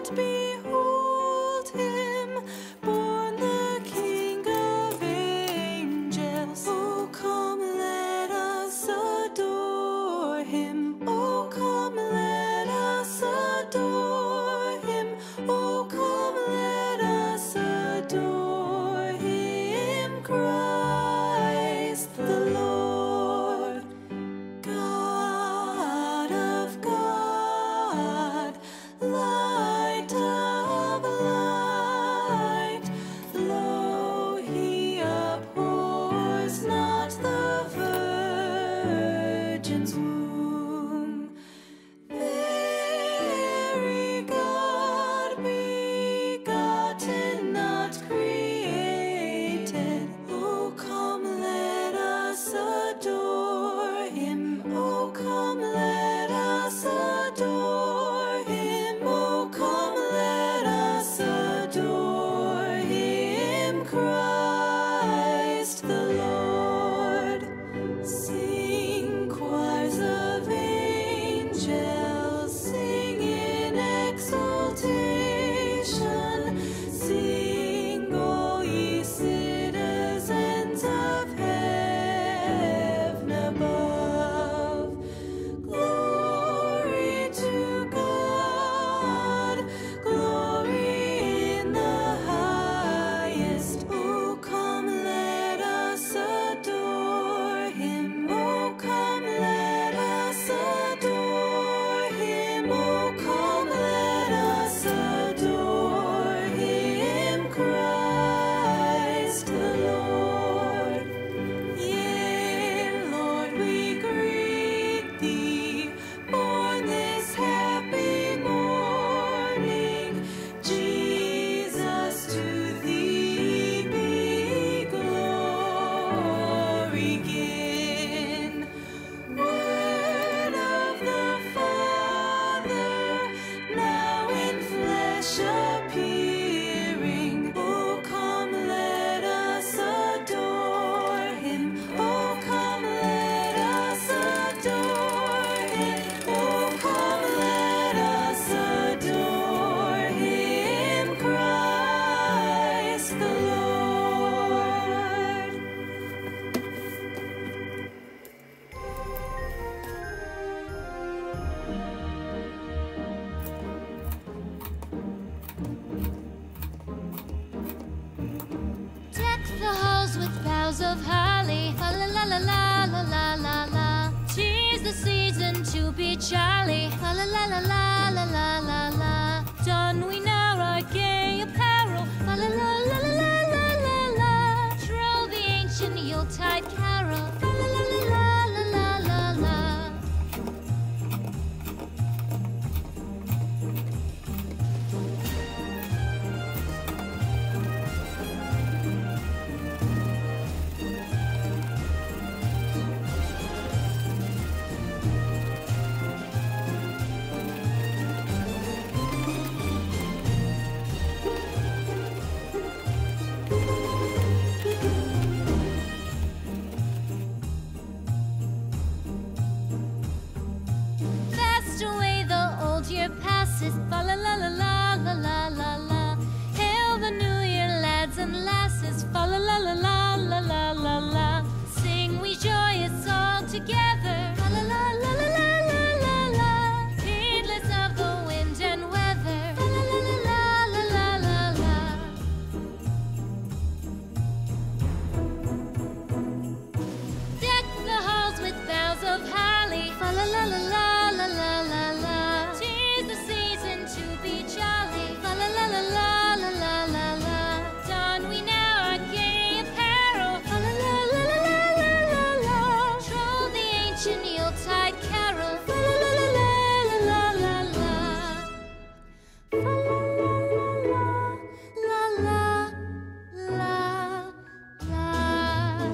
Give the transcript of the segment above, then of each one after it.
behold him, born the King of angels. Oh, come, let us adore him. Oh, come, let us adore him. Oh, come, let us adore him, Christ the Lord. God of God, light of light, lo, he abhors not the virgin's womb. Very God, begotten, not created. Oh, come, let us adore him. Oh, come, let us adore him. Oh, come, let us adore him, Christ the Lord. Sing, choirs of angels, sing in exultation. Sing, all ye citizens of heaven above. Glory to God, glory in the highest. Oh, come, let us adore him. Oh, come, let us adore him. Oh, come, let us adore him, Christ the Lord. Yea, Lord, we greet thee, born this happy morning. Jesus, to thee be glory given. Word of the Father, now in flesh appearing. Oh, come, let us adore him. Oh, come, let us adore him. Oh, come, let us adore him, Christ the Lord. Deck the halls with boughs of holly, la la la la la la la la la. 'Tis the season to be jolly, la la la la la la la la la. Don we now our gay apparel, la la la la la la la la la. Troll the ancient Yuletide carol, la la la la la la la la. Fast away the old year passes, fa la la la la la la la la. Hail the new year, lads and lasses, fa la la la la la la la la. Sing we joyous all together, la la la la la la la la la. Heedless of the wind and weather, la la la la la la la la. Deck the halls with boughs of holly, fa la la la la la la la la. 'Tis the season to be jolly, fa la la la la la la la la. Don we now our gay apparel, fa la la la la la la la la. Troll the ancient Yuletide carol, fa la la la la la la la. Fa la la la la la la la.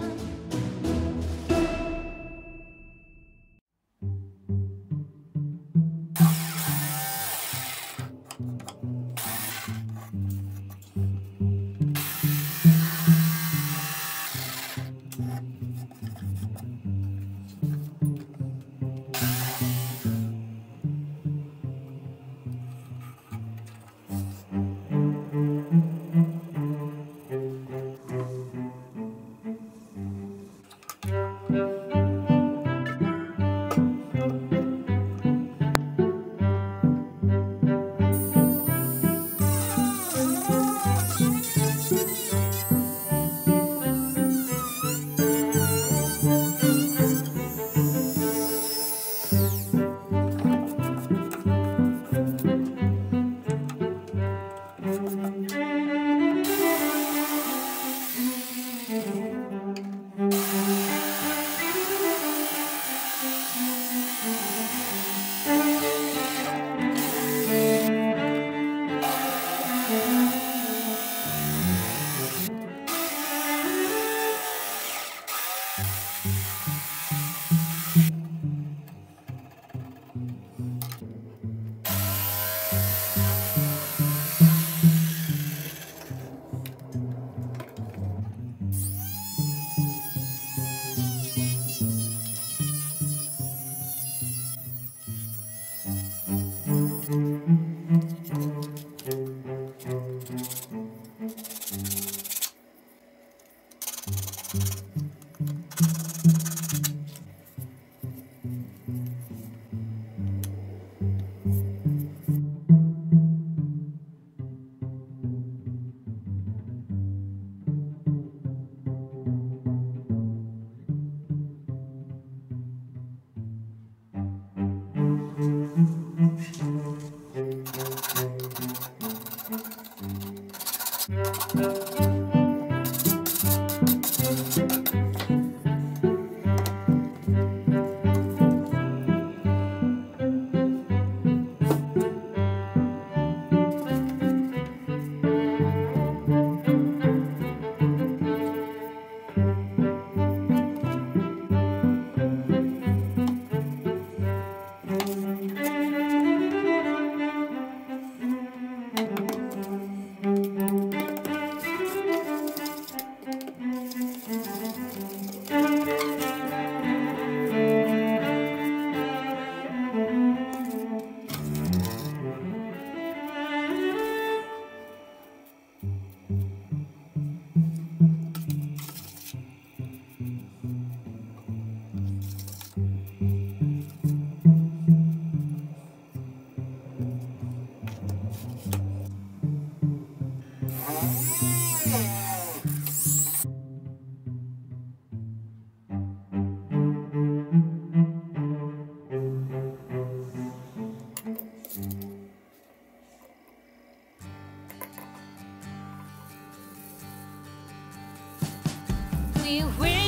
We will